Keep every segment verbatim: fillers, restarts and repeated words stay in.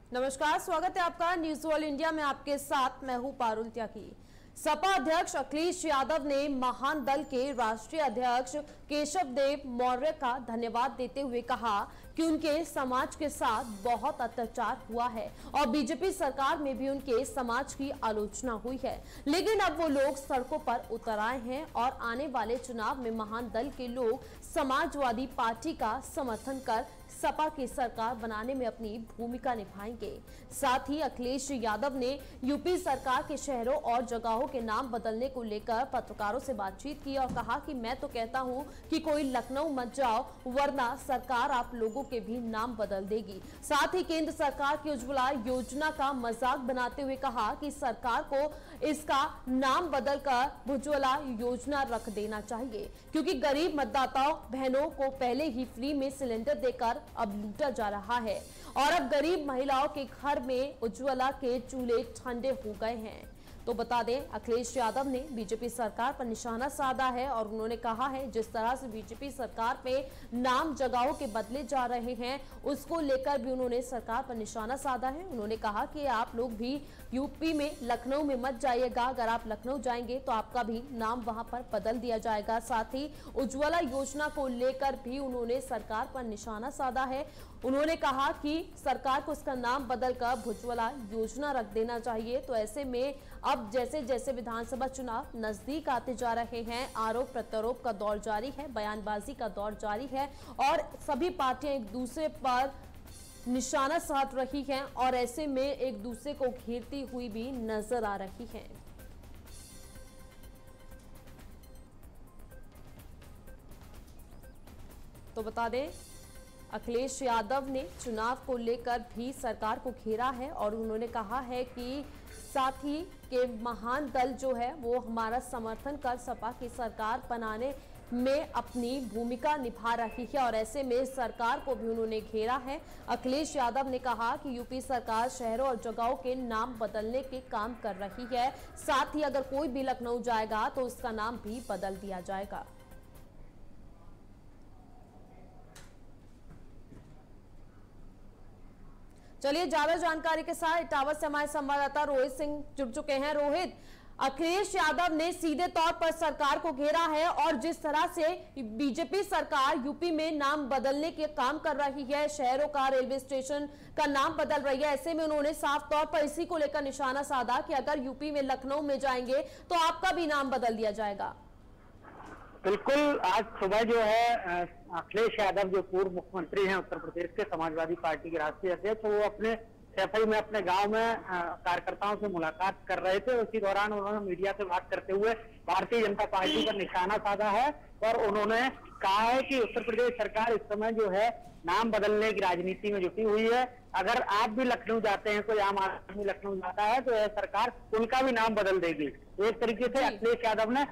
नमस्कार, स्वागत है आपका न्यूज ऑल इंडिया में। आपके साथ मैं हूं पारुल त्यागी। सपा अध्यक्ष अखिलेश यादव ने महान दल के राष्ट्रीय अध्यक्ष केशव देव मौर्य का धन्यवाद देते हुए कहा कि उनके समाज के साथ बहुत अत्याचार हुआ है और बीजेपी सरकार में भी उनके समाज की आलोचना हुई है, लेकिन अब वो लोग सड़कों पर उतर आए हैं और आने वाले चुनाव में महान दल के लोग समाजवादी पार्टी का समर्थन कर सपा की सरकार बनाने में अपनी भूमिका निभाएंगे। साथ ही अखिलेश यादव ने यूपी सरकार के शहरों और जगहों के नाम बदलने को लेकर पत्रकारों से बातचीत की और कहा कि मैं तो कहता हूं कि कोई लखनऊ मत जाओ, वरना सरकार आप लोगों के भी नाम बदल देगी। साथ ही केंद्र सरकार की उज्ज्वला योजना का मजाक बनाते हुए कहा कि सरकार को इसका नाम बदलकर उज्ज्वला योजना रख देना चाहिए, क्योंकि गरीब मतदाताओं बहनों को पहले ही फ्री में सिलेंडर देकर अब लूटा जा रहा है और अब गरीब महिलाओं के घर में उज्ज्वला के चूल्हे ठंडे हो गए हैं। तो बता दें, अखिलेश यादव ने बीजेपी सरकार पर निशाना साधा है और उन्होंने कहा है जिस तरह से बीजेपी सरकार पे नाम जगहों के बदले जा रहे हैं, उसको लेकर भी उन्होंने सरकार पर निशाना साधा है। उन्होंने कहा कि आप लोग भी यूपी में लखनऊ में मत जाइएगा, अगर आप लखनऊ जाएंगे तो आपका भी नाम वहां पर बदल दिया जाएगा। साथ ही उज्ज्वला योजना को लेकर भी उन्होंने सरकार पर निशाना साधा है। उन्होंने कहा कि सरकार को इसका नाम बदलकर उज्ज्वला योजना रख देना चाहिए। तो ऐसे में अब जैसे जैसे विधानसभा चुनाव नजदीक आते जा रहे हैं, आरोप प्रत्यारोप का दौर जारी है, बयानबाजी का दौर जारी है और सभी पार्टियां एक दूसरे पर निशाना साध रही हैं और ऐसे में एक दूसरे को घेरती हुई भी नजर आ रही हैं। तो बता दें, अखिलेश यादव ने चुनाव को लेकर भी सरकार को घेरा है और उन्होंने कहा है कि साथ ही के महान दल जो है वो हमारा समर्थन कर सपा की सरकार बनाने में अपनी भूमिका निभा रही है और ऐसे में सरकार को भी उन्होंने घेरा है। अखिलेश यादव ने कहा कि यूपी सरकार शहरों और जगहों के नाम बदलने के काम कर रही है, साथ ही अगर कोई भी लखनऊ जाएगा तो उसका नाम भी बदल दिया जाएगा। चलिए ज्यादा जानकारी के साथ इटावा से हमारे संवाददाता रोहित सिंह जुड़ चुके हैं। रोहित, अखिलेश यादव ने सीधे तौर पर सरकार को घेरा है और जिस तरह से बीजेपी सरकार यूपी में नाम बदलने के काम कर रही है, शहरों का, रेलवे स्टेशन का नाम बदल रही है, ऐसे में उन्होंने साफ तौर पर इसी को लेकर निशाना साधा कि अगर यूपी में लखनऊ में जाएंगे तो आपका भी नाम बदल दिया जाएगा। बिल्कुल, आज सुबह जो है अखिलेश यादव जो पूर्व मुख्यमंत्री हैं उत्तर प्रदेश के, समाजवादी पार्टी के राष्ट्रीय अध्यक्ष, वो अपने सैफई में अपने गांव में कार्यकर्ताओं से मुलाकात कर रहे थे। उसी दौरान उन्होंने मीडिया से बात करते हुए भारतीय जनता पार्टी पर निशाना साधा है और उन्होंने कहा है कि उत्तर प्रदेश सरकार इस समय जो है नाम बदलने की राजनीति में जुटी हुई है। अगर आप भी लखनऊ जाते हैं, कोई आम आदमी लखनऊ जाता है तो यह सरकार उनका भी नाम बदल देगी। एक तरीके से अखिलेश यादव ने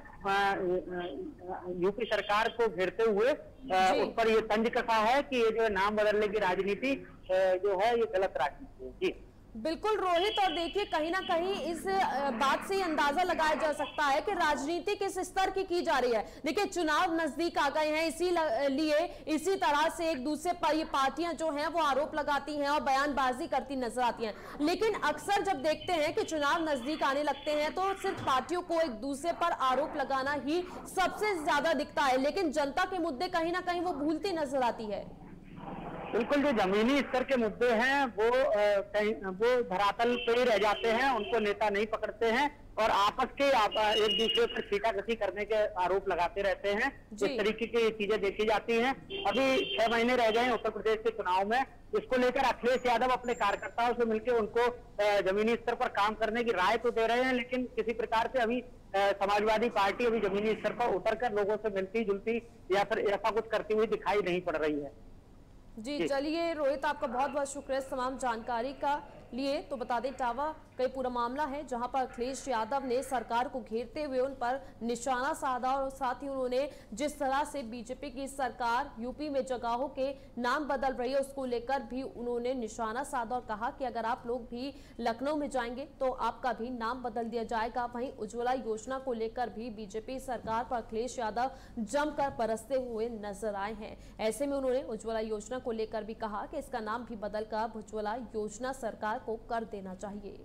यूपी सरकार को घेरते हुए उस पर यह तंज कसा है कि ये जो नाम बदलने की राजनीति जो है ये गलत राजनीति है। जी बिल्कुल रोहित, और देखिए कहीं ना कहीं इस बात से अंदाजा लगाया जा सकता है कि राजनीति किस स्तर की की जा रही है। देखिए चुनाव नजदीक आ गए हैं, इसीलिए इसी तरह से एक दूसरे पर ये पार्टियां जो हैं वो आरोप लगाती हैं और बयानबाजी करती नजर आती हैं। लेकिन अक्सर जब देखते हैं कि चुनाव नजदीक आने लगते हैं तो सिर्फ पार्टियों को एक दूसरे पर आरोप लगाना ही सबसे ज्यादा दिखता है, लेकिन जनता के मुद्दे कहीं ना कहीं वो भूलती नजर आती है। बिल्कुल, जो जमीनी स्तर के मुद्दे हैं वो कहीं वो धरातल पे ही रह जाते हैं, उनको नेता नहीं पकड़ते हैं और आपस के आप, एक दूसरे पर छीटाकशी करने के आरोप लगाते रहते हैं। इस तरीके की चीजें देखी जाती हैं। अभी छह महीने रह गए हैं उत्तर प्रदेश के चुनाव में, इसको लेकर अखिलेश यादव अपने कार्यकर्ताओं से मिलकर उनको जमीनी स्तर पर काम करने की राय तो दे रहे हैं, लेकिन किसी प्रकार से अभी समाजवादी पार्टी अभी जमीनी स्तर पर उतरकर लोगों से मिलती जुलती या फिर ऐसा कुछ करती हुई दिखाई नहीं पड़ रही है। जी चलिए रोहित, आपका बहुत बहुत शुक्रिया तमाम जानकारी का लिए। तो बता दें इटावा का ये पूरा मामला है जहां पर अखिलेश यादव ने सरकार को घेरते हुए उन पर निशाना साधा और साथ ही उन्होंने जिस तरह से बीजेपी की सरकार यूपी में जगहों के नाम बदल रही है उसको लेकर भी उन्होंने निशाना साधा और कहा कि अगर आप लोग भी लखनऊ में जाएंगे तो आपका भी नाम बदल दिया जाएगा। वहीं उज्ज्वला योजना को लेकर भी बीजेपी सरकार पर अखिलेश यादव जमकर बरसते हुए नजर आए हैं। ऐसे में उन्होंने उज्ज्वला योजना को लेकर भी कहा कि इसका नाम भी बदलकर उज्ज्वला योजना सरकार को कर देना चाहिए।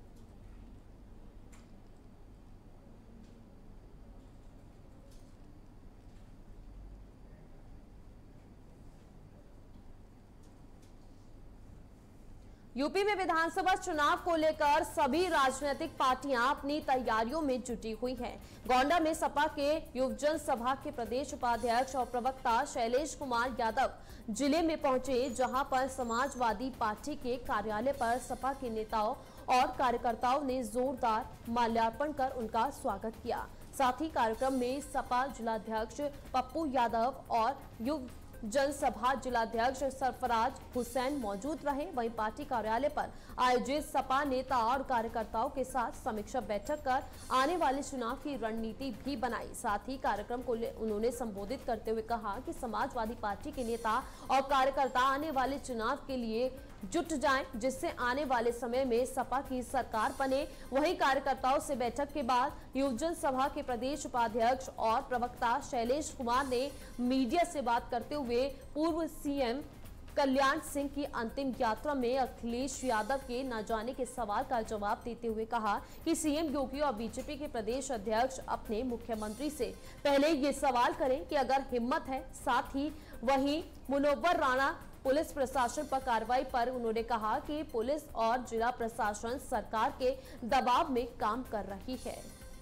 यूपी में विधानसभा चुनाव को लेकर सभी राजनीतिक पार्टियां अपनी तैयारियों में जुटी हुई हैं। गोंडा में सपा के युवजन सभा के प्रदेश उपाध्यक्ष और प्रवक्ता शैलेश कुमार यादव जिले में पहुंचे, जहां पर समाजवादी पार्टी के कार्यालय पर सपा के नेताओं और कार्यकर्ताओं ने जोरदार माल्यार्पण कर उनका स्वागत किया। साथ ही कार्यक्रम में सपा जिलाध्यक्ष पप्पू यादव और युव जनसभा जिलाध्यक्ष सरफराज हुसैन मौजूद रहे। वहीं पार्टी कार्यालय पर आयोजित सपा नेता और कार्यकर्ताओं के साथ समीक्षा बैठक कर आने वाले चुनाव की रणनीति भी बनाई। साथ ही कार्यक्रम को उन्होंने संबोधित करते हुए कहा कि समाजवादी पार्टी के नेता और कार्यकर्ता आने वाले चुनाव के लिए जुट जाएं, जिससे आने वाले समय में सपा की सरकार बने। वहीं कार्यकर्ताओं से बैठक के बाद युवजन सभा के प्रदेश उपाध्यक्ष और प्रवक्ता शैलेश कुमार ने मीडिया से बात करते हुए पूर्व सीएम कल्याण सिंह की अंतिम यात्रा में अखिलेश यादव के न जाने के सवाल का जवाब देते हुए कहा कि सीएम योगी और बीजेपी के प्रदेश अध्यक्ष अपने मुख्यमंत्री से पहले ये सवाल करें कि अगर हिम्मत है। साथ ही वहीं मुनव्वर राणा पुलिस प्रशासन पर कार्रवाई पर उन्होंने कहा कि पुलिस और जिला प्रशासन सरकार के दबाव में काम कर रही है।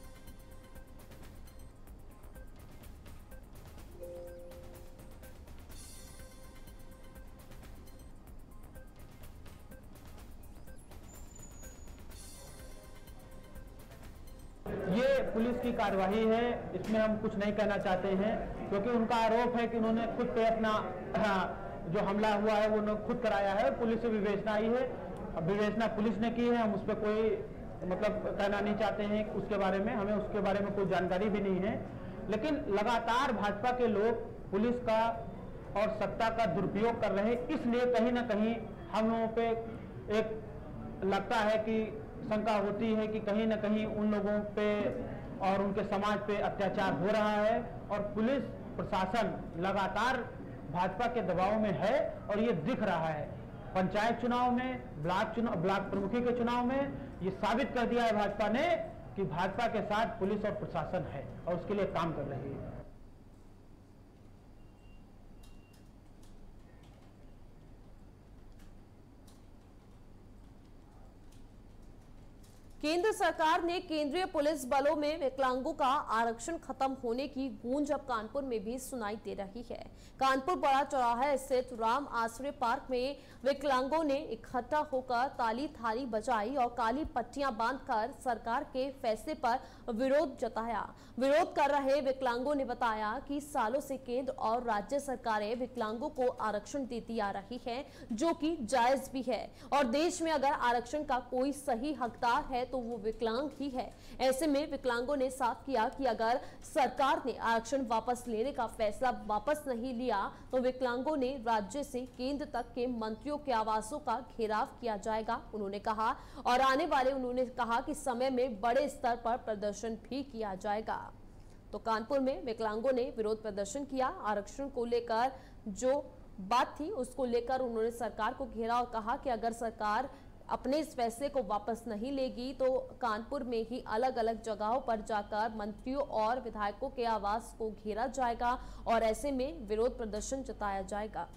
ये पुलिस की कार्यवाही है, इसमें हम कुछ नहीं कहना चाहते हैं, क्योंकि उनका आरोप है कि उन्होंने खुद पे अपना जो हमला हुआ है वो उन्होंने खुद कराया है। पुलिस से विवेचना आई है, विवेचना पुलिस ने की है, हम उस पर कोई मतलब कहना नहीं चाहते हैं उसके बारे में, हमें उसके बारे में कोई जानकारी भी नहीं है। लेकिन लगातार भाजपा के लोग पुलिस का और सत्ता का दुरुपयोग कर रहे हैं, इसलिए कहीं ना कहीं हम लोगों पे एक लगता है कि शंका होती है कि कहीं ना कहीं उन लोगों पे और उनके समाज पे अत्याचार हो रहा है और पुलिस प्रशासन लगातार भाजपा के दबाव में है और ये दिख रहा है। पंचायत चुनाव में, ब्लॉक चुनाव, ब्लॉक प्रमुखी के चुनाव में ये साबित कर दिया है भाजपा ने कि भाजपा के साथ पुलिस और प्रशासन है और उसके लिए काम कर रही है। केंद्र सरकार ने केंद्रीय पुलिस बलों में विकलांगों का आरक्षण खत्म होने की गूंज अब कानपुर में भी सुनाई दे रही है। कानपुर बड़ा चौराहा स्थित राम आश्रय पार्क में विकलांगों ने इकट्ठा होकर ताली थाली बजाई और काली पट्टियां बांधकर सरकार के फैसले पर विरोध जताया। विरोध कर रहे विकलांगों ने बताया कि सालों से केंद्र और राज्य सरकारें विकलांगों को आरक्षण देती आ रही है, जो कि जायज भी है और देश में अगर आरक्षण का कोई सही हकदार है तो वो विकलांग ही है। ऐसे में विकलांगों ने साफ किया कि अगर सरकार ने आरक्षण वापस लेने का फैसला वापस नहीं लिया तो विकलांगों ने राज्य से केंद्र तक के मंत्रियों के आवासों का घेराव किया जाएगा, उन्होंने कहा। और आने वाले उन्होंने कहा कि समय में बड़े स्तर पर प्रदर्शन भी किया जाएगा। तो कानपुर में विकलांगों ने विरोध प्रदर्शन किया। आरक्षण को लेकर जो बात थी उसको लेकर उन्होंने सरकार को घेरा और कहा कि अगर सरकार अपने इस फैसले को वापस नहीं लेगी तो कानपुर में ही अलग अलग जगहों पर जाकर मंत्रियों और विधायकों के आवास को घेरा जाएगा और ऐसे में विरोध प्रदर्शन जताया जाएगा।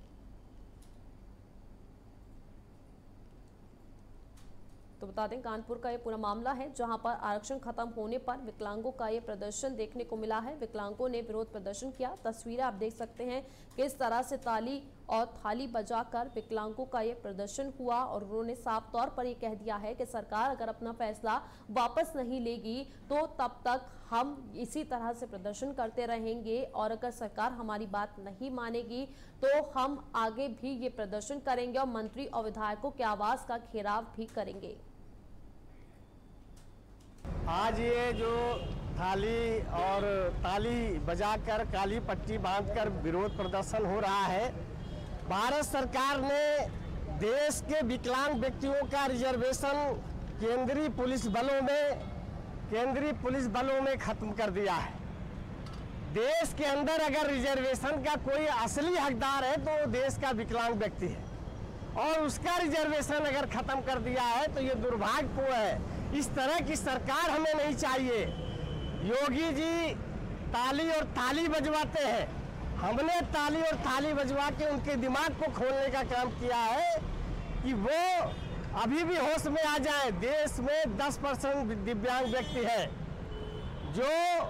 तो बता दें कानपुर का ये पूरा मामला है जहां पर आरक्षण खत्म होने पर विकलांगों का ये प्रदर्शन देखने को मिला है। विकलांगों ने विरोध प्रदर्शन किया। तस्वीरें आप देख सकते हैं किस तरह से ताली और थाली बजाकर विकलांगों का ये प्रदर्शन हुआ और उन्होंने साफ तौर पर ये कह दिया है कि सरकार अगर अपना फैसला वापस नहीं लेगी तो तब तक हम इसी तरह से प्रदर्शन करते रहेंगे और अगर सरकार हमारी बात नहीं मानेगी तो हम आगे भी ये प्रदर्शन करेंगे और मंत्री और विधायकों के आवास का घेराव भी करेंगे। आज ये जो थाली और ताली बजाकर काली पट्टी बांधकर विरोध प्रदर्शन हो रहा है, भारत सरकार ने देश के विकलांग व्यक्तियों का रिजर्वेशन केंद्रीय पुलिस बलों में केंद्रीय पुलिस बलों में खत्म कर दिया है। देश के अंदर अगर रिजर्वेशन का कोई असली हकदार है तो वो देश का विकलांग व्यक्ति है, और उसका रिजर्वेशन अगर खत्म कर दिया है तो ये दुर्भाग्यपूर्ण है। इस तरह की सरकार हमें नहीं चाहिए। योगी जी ताली और थाली बजवाते हैं, हमने ताली और थाली बजवा के उनके दिमाग को खोलने का काम किया है कि वो अभी भी होश में आ जाए। देश में दस परसेंट दिव्यांग व्यक्ति है जो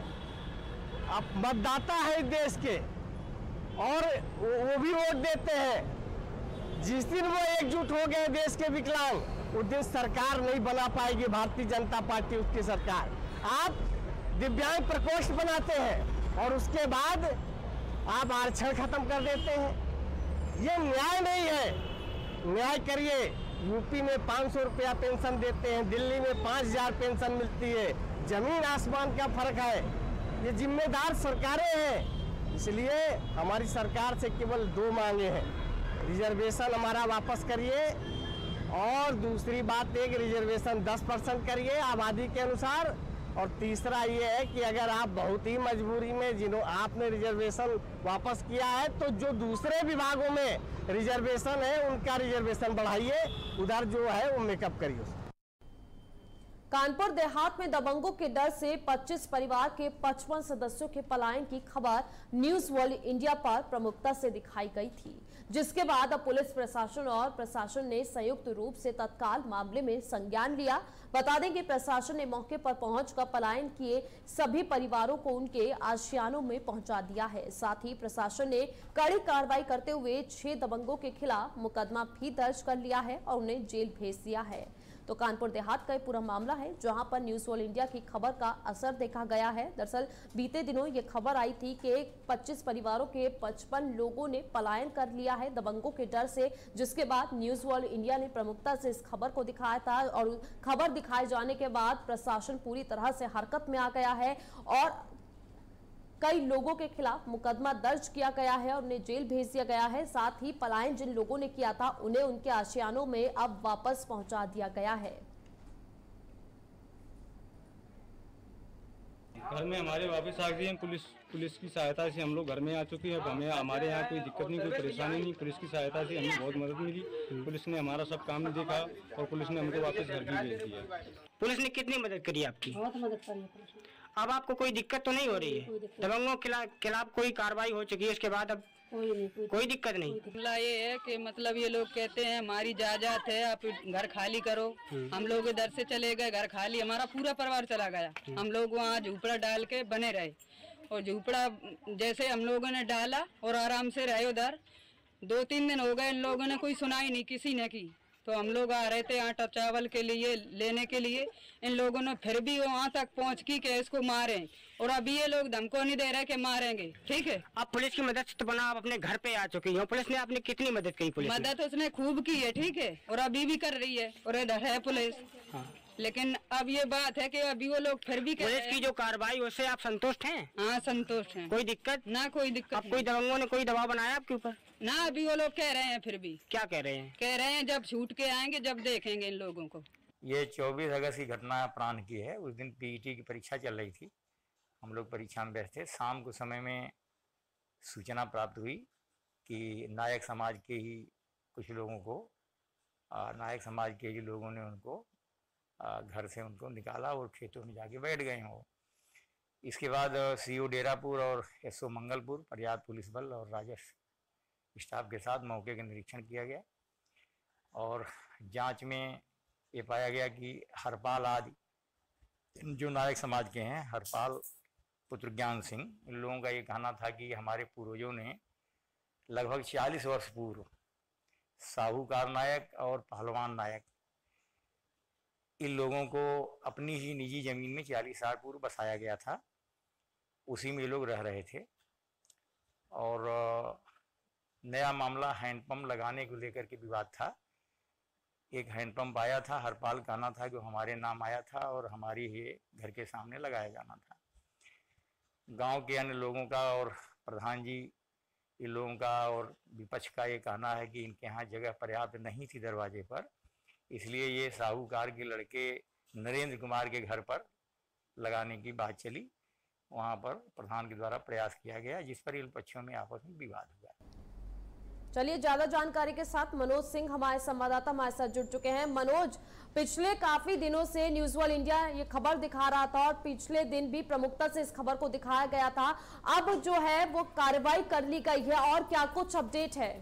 अब मतदाता है देश के, और वो भी वोट देते हैं। जिस दिन वो एकजुट हो गए देश के विकलांग, उस दिन सरकार नहीं बना पाएगी भारतीय जनता पार्टी, उसकी सरकार। आप दिव्यांग प्रकोष्ठ बनाते हैं और उसके बाद आप आरक्षण खत्म कर देते हैं। ये न्याय नहीं है। न्याय करिए। यूपी में पाँच सौ रुपया पेंशन देते हैं, दिल्ली में पाँच हजार पेंशन मिलती है, जमीन आसमान का फर्क है। ये जिम्मेदार सरकारें हैं, इसलिए हमारी सरकार से केवल दो मांगे हैं। रिजर्वेशन हमारा वापस करिए, और दूसरी बात एक रिजर्वेशन दस परसेंट करिए आबादी के अनुसार, और तीसरा ये है कि अगर आप बहुत ही मजबूरी में जिन्हों आपने रिजर्वेशन वापस किया है तो जो दूसरे विभागों में रिजर्वेशन है उनका रिजर्वेशन बढ़ाइए, उधर जो है वो मेकअप करिए। कानपुर देहात में दबंगों के डर से पच्चीस परिवार के पचपन सदस्यों के पलायन की खबर न्यूज वर्ल्ड इंडिया पर प्रमुखता से दिखाई गई थी, जिसके बाद अब पुलिस प्रशासन और प्रशासन ने संयुक्त रूप से तत्काल मामले में संज्ञान लिया। बता दें कि प्रशासन ने मौके पर पहुंचकर पलायन किए सभी परिवारों को उनके आशियानों में पहुंचा दिया है। साथ ही प्रशासन ने कड़ी कार्रवाई करते हुए छह दबंगों के खिलाफ मुकदमा भी दर्ज कर लिया है और उन्हें जेल भेज दिया है। तो कानपुर देहात का ये पूरा मामला है जहां पर न्यूज वर्ल्ड इंडिया की खबर का असर देखा गया है। दरअसल बीते दिनों ये खबर आई थी कि पच्चीस परिवारों के पचपन लोगों ने पलायन कर लिया है दबंगों के डर से, जिसके बाद न्यूज वर्ल्ड इंडिया ने प्रमुखता से इस खबर को दिखाया था, और खबर दिखाए जाने के बाद प्रशासन पूरी तरह से हरकत में आ गया है और कई लोगों के खिलाफ मुकदमा दर्ज किया गया है और उन्हें जेल भेज दिया गया है। साथ ही पलायन जिन लोगों ने किया था उन्हें उनके आशियानों में अब वापस पहुंचा दिया गया है। घर में हमारे वापस आ गए हैं। पुलिस पुलिस की सहायता से हम लोग घर में आ चुके हैं। हमें हमारे यहाँ कोई दिक्कत नहीं, कोई परेशानी नहीं। पुलिस की सहायता से हमें बहुत मदद मिली। पुलिस ने हमारा सब काम देखा और पुलिस ने हमको वापस घर भी भेज दिया। पुलिस ने कितनी मदद करी आपकी? बहुत मदद करी पुलिस ने। अब आपको कोई दिक्कत तो नहीं हो रही है? दबंगों के खिलाफ कोई कार्रवाई हो चुकी है, इसके बाद अब कोई नहीं, कोई, कोई दिक्कत नहीं। मामला ये है कि मतलब ये लोग कहते हैं हमारी जायदाद है, आप घर खाली करो। हम लोग इधर से चले गए, घर खाली, हमारा पूरा परिवार चला गया। हम लोग वहाँ झूपड़ा डाल के बने रहे, और झूपड़ा जैसे हम लोगों ने डाला और आराम से रहे उधर। दो तीन दिन हो गए, इन लोगों ने कोई सुनाई नहीं किसी ने की। तो हम लोग आ रहे थे आटा चावल के लिए लेने के लिए, इन लोगों ने फिर भी वहाँ तक पहुँच की कि इसको मारें, और अभी ये लोग धमको नहीं दे रहे कि मारेंगे। ठीक है, अब पुलिस की मदद से तो बना आप अपने घर पे आ चुकी हो। पुलिस ने आपने कितनी मदद की? पुलिस मदद उसने खूब की है, ठीक है, और अभी भी कर रही है, और इधर है पुलिस। हाँ। लेकिन अब ये बात है कि अभी वो लोग फिर भी पुलिस की जो कार्रवाई उससे आप संतुष्ट हैं? हाँ, संतुष्ट हैं। कोई दिक्कत? ना कोई दिक्कत। अब कोई दबंगों ने कोई दबाव बनाया आपके ऊपर? ना, अभी वो लोग कह रहे हैं। फिर भी क्या कह रहे हैं? कह रहे हैं जब छूट के आएंगे जब देखेंगे इन लोगों को। ये चौबीस अगस्त की घटना प्राण की है। उस दिन पीईटी की परीक्षा चल रही थी, हम लोग परीक्षा में बैठे थे। शाम को समय में सूचना प्राप्त हुई कि नायक समाज के ही कुछ लोगों को नायक समाज के ही लोगों ने उनको घर से उनको निकाला और खेतों में जाके बैठ गए हो। इसके बाद सीओ डेरापुर और एसओ मंगलपुर, पर्याप्त पुलिस बल और राजस्व स्टाफ के साथ मौके का निरीक्षण किया गया, और जांच में ये पाया गया कि हरपाल आदि जो नायक समाज के हैं, हरपाल पुत्र ज्ञान सिंह, इन लोगों का ये कहना था कि हमारे पूर्वजों ने लगभग चालीस वर्ष पूर्व साहूकार नायक और पहलवान नायक, इन लोगों को अपनी ही निजी जमीन में चालीस साल पूर्व बसाया गया था। उसी में लोग रह रहे थे, और नया मामला हैंडपंप लगाने को लेकर के विवाद था। एक हैंडपंप आया था, हरपाल कहना था जो हमारे नाम आया था और हमारी ही घर के सामने लगाया जाना था। गांव के अन्य लोगों का और प्रधान जी इन लोगों का और विपक्ष का ये कहना है कि इनके यहाँ जगह पर्याप्त नहीं थी दरवाजे पर, इसलिए ये साहूकार के लड़के नरेंद्र कुमार के घर पर लगाने की बात चली। वहाँ पर प्रधान के द्वारा प्रयास किया गया, जिस पर इन पक्षों में आपस में विवाद हुआ। चलिए, ज्यादा जानकारी के साथ मनोज सिंह हमारे संवाददाता हमारे साथ जुड़ चुके हैं। मनोज, पिछले काफी दिनों से न्यूज वर्ल्ड इंडिया ये खबर दिखा रहा था और पिछले दिन भी प्रमुखता से इस खबर को दिखाया गया था। अब जो है वो कार्रवाई कर ली गई है और क्या कुछ अपडेट है?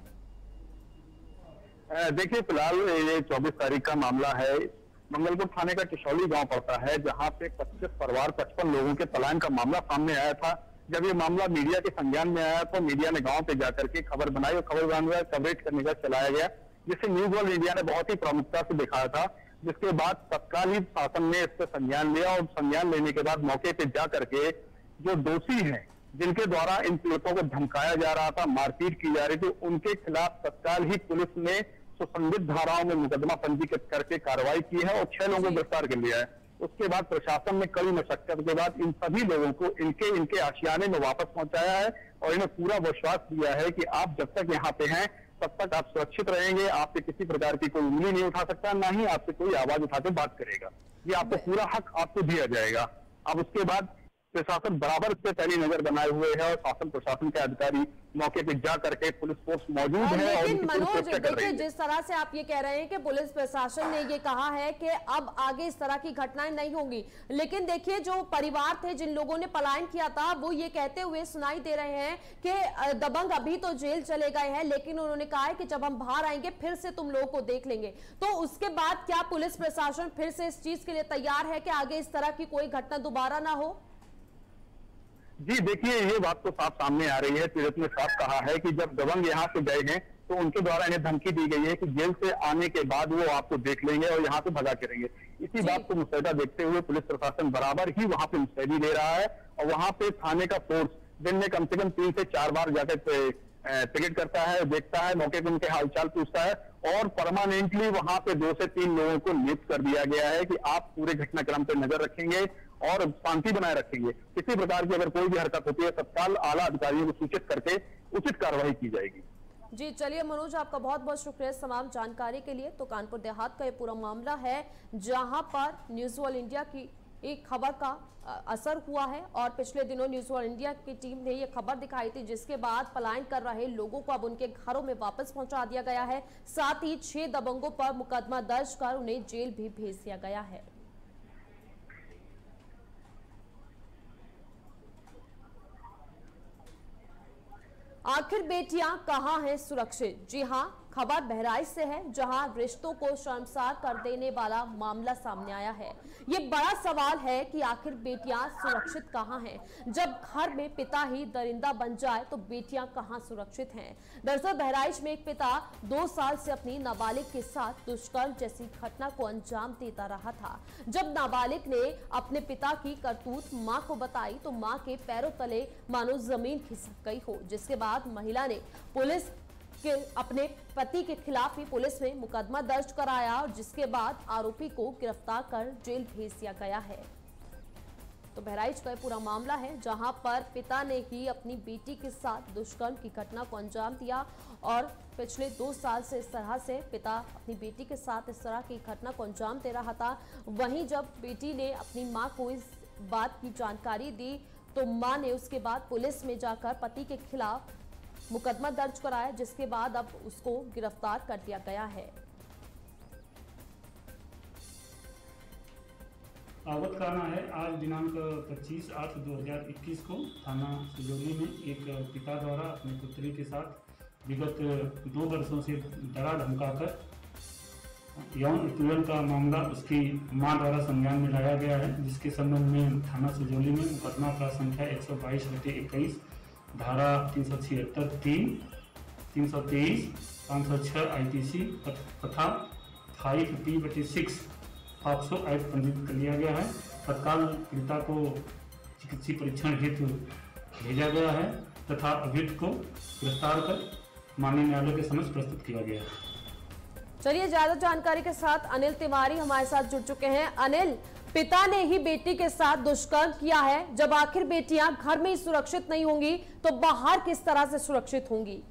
देखिए, फिलहाल ये चौबीस तारीख का मामला है। मंगलपुर थाने का किशौली गांव पड़ता है, जहां पे पच्चीस परिवार पचपन लोगों के पलायन का मामला सामने आया था। जब ये मामला मीडिया के संज्ञान में आया तो मीडिया ने गांव पे जाकर के खबर बनाई और खबर बनाने का कवरेज करने का चलाया गया, जिसे न्यूज वर्ल्ड इंडिया ने बहुत ही प्रमुखता से दिखाया था। जिसके बाद तत्काल ही शासन ने इस पर संज्ञान लिया और संज्ञान लेने के बाद मौके पे जा करके जो दोषी हैं, जिनके द्वारा इन पीड़ितों को धमकाया जा रहा था, मारपीट की जा रही थी, उनके खिलाफ तत्काल ही पुलिस ने सुसंगत धाराओं में मुकदमा पंजीकृत करके कार्रवाई की है और छह लोगों को गिरफ्तार कर लिया है। उसके बाद प्रशासन ने कड़ी मशक्कत के बाद इन सभी लोगों को इनके इनके आशियाने में वापस पहुंचाया है और इन्हें पूरा विश्वास दिया है कि आप जब तक यहाँ पे हैं तब तक आप सुरक्षित रहेंगे, आप पे किसी प्रकार की कोई उंगली नहीं उठा सकता, ना ही आपसे कोई आवाज उठाकर बात करेगा। ये आपको पूरा हक आपको दिया जाएगा। अब उसके बाद प्रशासन बराबर इस पे पहली नजर बनाए हुए है और शासन प्रशासन के अधिकारी मौके पे जा करके पुलिस फोर्स मौजूद है। लेकिन मनोज, देखिए, जिस तरह से आप ये कह रहे हैं कि पुलिस प्रशासन ने ये कहा है कि अब आगे इस तरह की घटनाएं नहीं होंगी, लेकिन देखिए जो परिवार थे जिन लोगों ने पलायन किया था वो ये कहते हुए सुनाई दे रहे हैं कि दबंग अभी तो जेल चले गए हैं, लेकिन उन्होंने कहा है कि जब हम बाहर आएंगे फिर से तुम लोगों को देख लेंगे। तो उसके बाद क्या पुलिस प्रशासन फिर से इस चीज के लिए तैयार है कि आगे इस तरह की कोई घटना दोबारा ना हो? जी देखिए, ये बात तो साफ सामने आ रही है। पीड़ित ने साफ कहा है कि जब दबंग यहाँ से गए हैं तो उनके द्वारा इन्हें धमकी दी गई है कि जेल से आने के बाद वो आपको देख लेंगे और यहाँ से भगा के रहेंगे। इसी बात को मुस्तैदा देखते हुए पुलिस प्रशासन बराबर ही वहाँ पे मुस्तैदी ले रहा है और वहाँ पे थाने का फोर्स दिन में कम से कम तीन से चार बार जाकर टिकट करता है, देखता है, मौके पर उनके हालचाल पूछता है और परमानेंटली वहाँ पे दो से तीन लोगों को नियुक्त कर दिया गया है कि आप पूरे घटनाक्रम पर नजर रखेंगे और शांति बनाए रखेंगे। किसी प्रकार की अगर कोई भी हरकत होती है तत्काल आला अधिकारियों को सूचित करके उचित कार्रवाई की जाएगी। जी चलिए मनोज, आपका बहुत बहुत शुक्रिया तमाम जानकारी के लिए। तो कानपुर देहात का ये पूरा मामला है जहां पर न्यूज वर्ल्ड इंडिया की एक खबर का असर हुआ है और पिछले दिनों न्यूज वर्ल्ड इंडिया की टीम ने ये खबर दिखाई थी, जिसके बाद पलायन कर रहे लोगों को अब उनके घरों में वापस पहुंचा दिया गया है। साथ ही छह दबंगों पर मुकदमा दर्ज कर उन्हें जेल भी भेज दिया गया है। आखिर बेटियां कहां हैं सुरक्षित? जी हां, खबर बहराइच से है जहां रिश्तों को शर्मसार कर देने वाला मामला सामने आया है। ये बड़ा सवाल है कि आखिर बेटियां सुरक्षित कहां हैं? जब घर में पिता ही दरिंदा बन जाए तो बेटियां कहां सुरक्षित हैं? दरअसल बहराइच में एक पिता दो साल से अपनी नाबालिग के साथ दुष्कर्म जैसी घटना को अंजाम देता रहा था। जब नाबालिग ने अपने पिता की करतूत मां को बताई तो मां के पैरों तले मानो जमीन खिसक गई हो, जिसके बाद महिला ने पुलिस के अपने पति के खिलाफ ही पुलिस में मुकदमा दर्ज कराया और जिसके बाद आरोपी को गिरफ्तार कर जेल भेज दिया गया है। तो बहराइच का पूरा मामला है जहां पर पिता ने ही अपनी बेटी के साथ दुष्कर्म की घटना को अंजाम दिया और पिछले दो साल से इस तरह से पिता अपनी बेटी के साथ इस तरह की घटना को अंजाम दे रहा था। वहीं जब बेटी ने अपनी मां को इस बात की जानकारी दी तो मां ने उसके बाद पुलिस में जाकर पति के खिलाफ मुकदमा दर्ज कराया, जिसके बाद अब उसको गिरफ्तार कर दिया गया है। अवगत करना है, आज दिनांक पच्चीस आठ दो हज़ार इक्कीस को थाना सुजौली में एक पिता द्वारा अपनी पुत्री के साथ विगत दो वर्षों से डरा धमकाकर यौन उत्पीड़न का मामला उसकी मां द्वारा संज्ञान में लाया गया है, जिसके संबंध में थाना सुजौली में मुकदमा अपराध संख्या एक सौ बाईस बटे इक्कीस धारा तीन सौ छिहत्तर तीन तीन सौ तेईस पाँच सौ छः आई पी सी तथा फाइव पी बटे सिक्स पॉक्सो एक्ट पंजीकृत कर लिया गया है। तत्काल पीड़िता को चिकित्सीय परीक्षण हेतु भेजा गया है तथा अभियुक्त को गिरफ्तार कर माननीय न्यायालय के समक्ष प्रस्तुत किया गया है। चलिए ज्यादा जानकारी के साथ अनिल तिवारी हमारे साथ जुड़ चुके हैं। अनिल, पिता ने ही बेटी के साथ दुष्कर्म किया है, जब आखिर बेटियां घर में ही सुरक्षित नहीं होंगी तो बाहर किस तरह से सुरक्षित होंगी?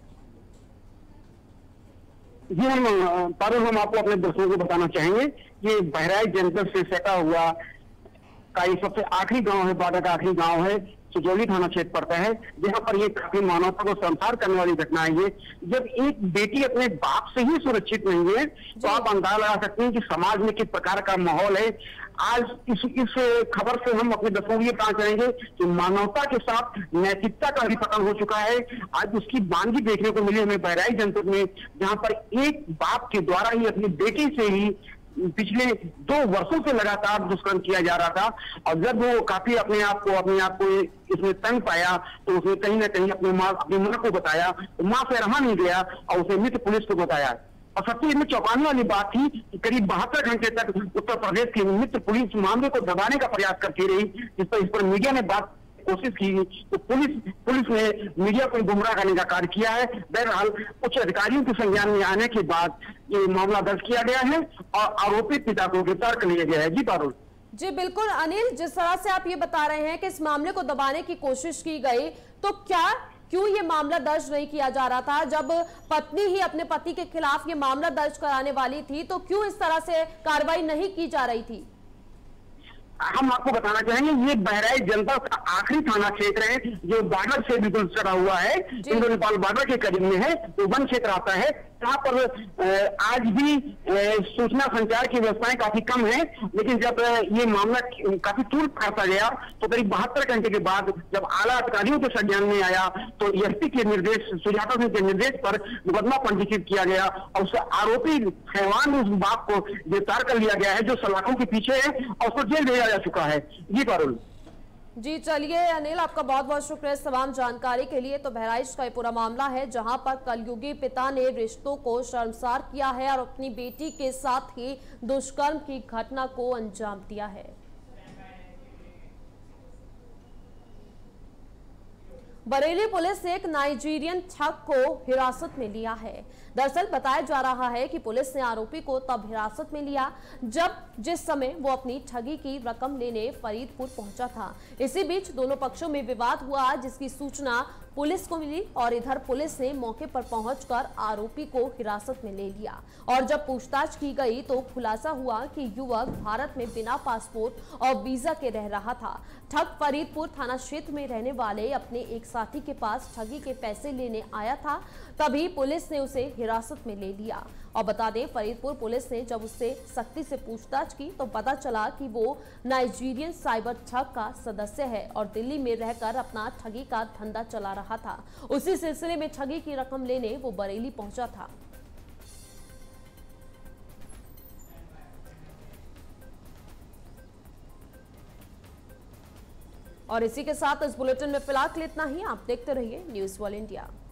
जी हम पारुल, हम आपको अपने दर्शकों को बताना चाहेंगे कि बहराइच जनपद से सटा हुआ का ये सबसे आखिरी गांव है, बॉर्डर का आखिरी गांव है, सुजौली थाना क्षेत्र पड़ता है, जहां पर ये काफी मानवता को संसार करने वाली घटना है। ये जब एक बेटी अपने बाप से ही सुरक्षित नहीं है तो आप अंदाजा लगा सकते हैं कि समाज में किस प्रकार का माहौल है। आज इस इस खबर से हम अपने दर्शकों को ये बताना चाहेंगे कि मानवता के साथ नैतिकता का भी पतन हो चुका है। आज उसकी बानगी देखने को मिली हमें बहराइच जनपद में, जहां पर एक बाप के द्वारा ही अपनी बेटी से ही पिछले दो वर्षों से लगातार दुष्कर्म किया जा रहा था। और जब वो काफी अपने आप को अपने आप को इसमें तंग पाया तो उसने कहीं ना कहीं अपनी माँ अपनी माँ को बताया, तो माँ से रहा नहीं गया और उसे मित्र पुलिस को बताया। और सबसे इसमें चौंकाने वाली बात थी कि करीब बहत्तर घंटे तक उत्तर प्रदेश की मित्र पुलिस मामले को दबाने का प्रयास करती रही, जिस पर इस पर मीडिया ने बात कोशिश की तो पुलिस पुलिस ने मीडिया को गुमराह करने का कार्य किया है। बहरहाल उच्च अधिकारियों के संज्ञान में आने के बाद ये मामला दर्ज किया गया है और आरोपी पिता को गिरफ्तार कर लिया गया है। जी पारुल। जी बिल्कुल अनिल, जिस तरह से आप ये बता रहे हैं कि इस मामले को दबाने की कोशिश की गई, तो क्या क्यों ये मामला दर्ज नहीं किया जा रहा था? जब पत्नी ही अपने पति के खिलाफ ये मामला दर्ज कराने वाली थी तो क्यों इस तरह से कार्रवाई नहीं की जा रही थी? हम आपको बताना चाहेंगे ये बहराइच जनपद का आखिरी थाना क्षेत्र है जो बॉर्डर से बिल्कुल सटा हुआ है, इंडो नेपाल बॉर्डर के करीब में है, तो वन क्षेत्र आता है। यहाँ पर आज भी सूचना संचार की व्यवस्थाएं काफी कम है, लेकिन जब ये मामला काफी तुरंत करता गया तो करीब बहत्तर घंटे के बाद जब आला अधिकारियों के संज्ञान में आया तो एसपी के निर्देश सुजाता सिंह के निर्देश पर मुकदमा पंजीकृत किया गया और उस आरोपी हैवान उस बाप को गिरफ्तार कर लिया गया है जो सलाखों के पीछे है और उसको जेल भेजा जा चुका है। जी पारुल। जी चलिए अनिल, आपका बहुत बहुत शुक्रिया इस तमाम जानकारी के लिए। तो बहराइच का ये पूरा मामला है जहां पर कलयुगी पिता ने रिश्तों को शर्मसार किया है और अपनी बेटी के साथ ही दुष्कर्म की घटना को अंजाम दिया है। बरेली पुलिस ने एक नाइजीरियन ठग को हिरासत में लिया है। दरअसल बताया जा रहा है कि पुलिस ने आरोपी को तब हिरासत में लिया जब जिस समय वो अपनी ठगी की रकम लेने फरीदपुर पहुंचा था। इसी बीच दोनों पक्षों में विवाद हुआ, जिसकी सूचना पुलिस को मिली और इधर पुलिस ने मौके पर पहुंचकर आरोपी को हिरासत में ले लिया। और जब पूछताछ की गई तो खुलासा हुआ कि युवक भारत में बिना पासपोर्ट और वीजा के रह रहा था। ठग फरीदपुर थाना क्षेत्र में रहने वाले अपने एक साथी के पास ठगी के पैसे लेने आया था, तभी पुलिस ने उसे हिरासत में ले लिया। और बता दें, फरीदपुर पुलिस ने जब उससे सख्ती से पूछताछ की तो पता चला कि वो नाइजीरियन साइबर ठग का सदस्य है और दिल्ली में रहकर अपना ठगी का धंधा चला रहा था। उसी सिलसिले में ठगी की रकम लेने वो बरेली पहुंचा था। और इसी के साथ इस बुलेटिन में फिलहाल इतना ही। आप देखते रहिए न्यूज़ वर्ल्ड इंडिया।